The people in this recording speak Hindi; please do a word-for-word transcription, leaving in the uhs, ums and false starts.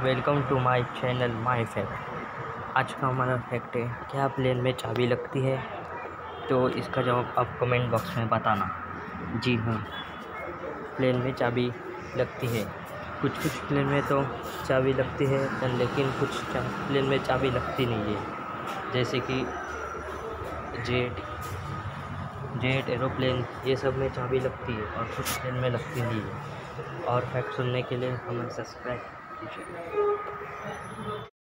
Welcome to my channel my fact. आज का हमारा फैक्ट है, क्या प्लेन में चाबी लगती है? तो इसका जवाब आप कमेंट बॉक्स में बताना। जी हाँ, प्लेन में चाबी लगती है। कुछ कुछ प्लेन में तो चाबी लगती है, लेकिन कुछ प्लेन में चाबी लगती नहीं है, जैसे कि जेट जेट एरोप्लेन, ये सब में चाबी लगती है और कुछ प्लेन में लगती नहीं है। और फैक्ट सुनने के लिए हमें सब्सक्राइब कीजिए।